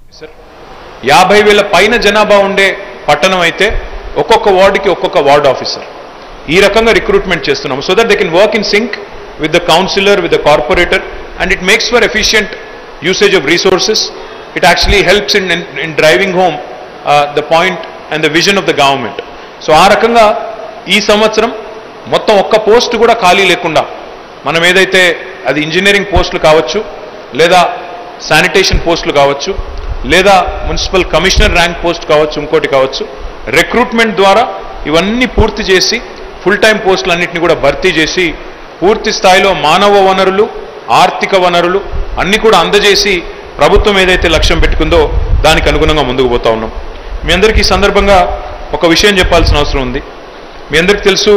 Sir, 50,000 పైన జనాభా ఉండే పట్టణం అయితే ఒక్కొక్క వార్డుకి ఒక్కొక్క వార్డ్ ఆఫీసర్ ఈ రకంగా రిక్రూట్మెంట్ చేస్తున్నాము so that they can work in sync with the councillor, with the corporator, and it makes for efficient usage of resources. It actually helps in driving home the point and the vision of the government. So aa rakanga ee samvatsaram mottam okka post kuda khali lekunda manam edaithe adi engineering postlu kavachchu leda sanitation postlu kavachchu leda municipal commissioner rank post kavachchu inkoti kavachchu recruitment dwara ivanni poorthi chesi full time postlu annitni kuda bharti chesi పూర్తి స్థాయిలో మానవ వనరులు ఆర్థిక వనరులు అన్ని కూడా అందజేసి ప్రభుత్వం ఏదైతే లక్ష్యం పెట్టుకుందో దానికి అనుగుణంగా ముందుకు పోతా ఉన్నాం. మీ అందరికీ ఈ సందర్భంగా ఒక విషయం చెప్పాల్సిన అవసరం ఉంది. మీ అందరికీ తెలుసు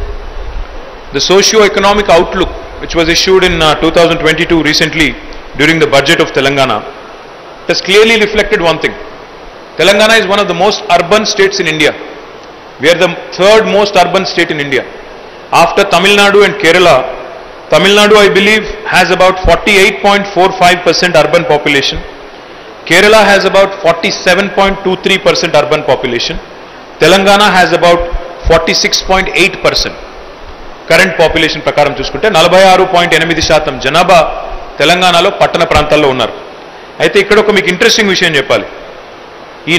the socio economic outlook which was issued in 2022 recently during the budget of Telangana has clearly reflected one thing. Telangana is one of the most urban states in India. We are the third most urban state in India. After Tamil Nadu and Kerala, Tamil Nadu I believe has about 48.45% urban population. Kerala has about 47.23% urban population. Telangana has about 46.8%. Current population ప్రకారం చూసుకుంటే 46.8% జనాభా తెలంగాణలో పట్టణ ప్రాంతాల్లో ఉన్నారు. అయితే ఇక్కడ ఒక మీకు ఇంట్రెస్టింగ్ విషయం చెప్పాలి. ఈ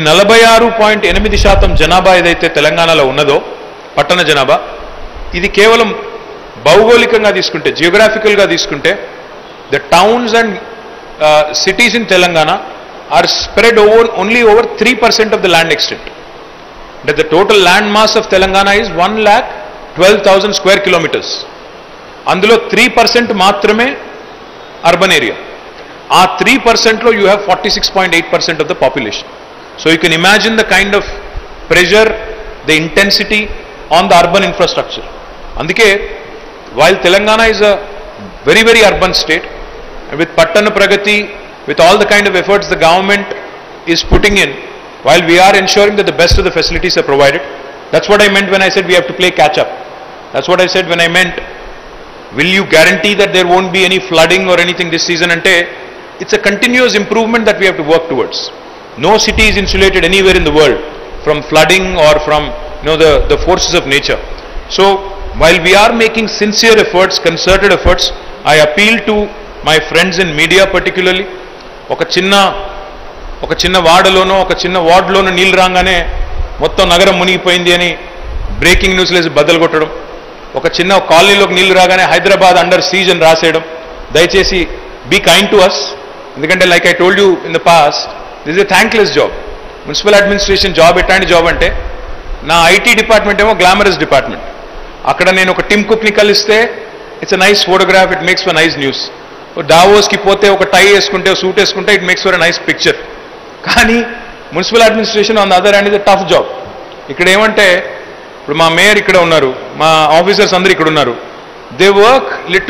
46.8% జనాభా ఏదైతే తెలంగాణలో ఉన్నదో పట్టణ జనాభా ఇది కేవలం భౌగోళికంగా తీసుకుంటే జియోగ్రాఫికల్గా తీసుకుంటే the towns and cities in Telangana are spread only over 3% of the land extent. అంటే the total land mass of Telangana is 1,12,000 square kilometres. అందులో 3% మాత్రమే అర్బన్ ఏరియా. ఆ 3%లో you have 46.8% of the population. So you can imagine the kind of pressure, the intensity on the urban infrastructure. అందుకే while Telangana is a very very urban state, with Pattana Pragati, with all the kind of efforts the government is putting in, while we are ensuring that the best of the facilities are provided. That's what I meant when I said we have to play catch up. That's what I said when I meant, will you guarantee that there won't be any flooding or anything this season? Ante it's a continuous improvement that we have to work towards. No city is insulated anywhere in the world from flooding or from the forces of nature. So while we are making sincere efforts, concerted efforts, I appeal to my friends in media particularly. ఒక చిన్న వార్డులోనో ఒక చిన్న వార్డులోనో నీళ్ళు రాగానే మొత్తం నగరం మునిగిపోయింది అని బ్రేకింగ్ న్యూస్ లేసి బద్దలు కొట్టడం, ఒక చిన్న కాలనీలోకి నీళ్లు రాగానే హైదరాబాద్ అండర్ సీజ్ అని రాసేయడం. దయచేసి బీ కైండ్ టు అస్. ఎందుకంటే like I told you in the past, this is a thankless job. Municipal administration job ఎట్లాంటి జాబ్ అంటే, నా ఐటీ డిపార్ట్మెంట్ ఏమో గ్లామరస్ డిపార్ట్మెంట్. అక్కడ నేను ఒక టిమ్ కుక్ని కలిస్తే it's a nice photograph, it makes for nice news. డావోస్కి పోతే ఒక టై వేసుకుంటే సూట్ వేసుకుంటే it makes for a nice picture. కానీ municipal administration on the other hand is a tough job. ఇక్కడ ఏమంటే, ఇప్పుడు మా మేయర్ ఇక్కడ ఉన్నారు, మా ఆఫీసర్స్ అందరూ ఇక్కడ ఉన్నారు. They work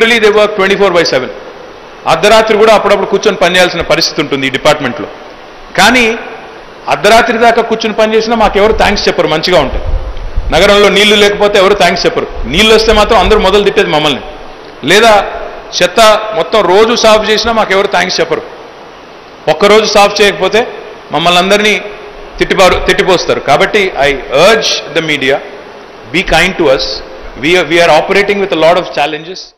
24/7. అర్ధరాత్రి కూడా అప్పుడప్పుడు కూర్చొని పనిచేయాల్సిన పరిస్థితి ఉంటుంది ఈ డిపార్ట్మెంట్లో. కానీ అర్ధరాత్రి దాకా కూర్చొని పనిచేసినా మాకెవరు థ్యాంక్స్ చెప్పరు. మంచిగా ఉంటాయి. నగరంలో నీళ్లు లేకపోతే ఎవరు థ్యాంక్స్ చెప్పరు. నీళ్ళు వస్తే మాత్రం అందరూ మొదలు తిట్టేది మమ్మల్ని. లేదా చెత్త మొత్తం రోజు సాఫ్ చేసినా మాకెవరు థ్యాంక్స్ చెప్పరు. ఒక్కరోజు సాఫ్ చేయకపోతే మమ్మల్ని అందరినీ తిట్టిపోస్తారు. కాబట్టి I urge the media, be kind to us. We are operating with a lot of challenges.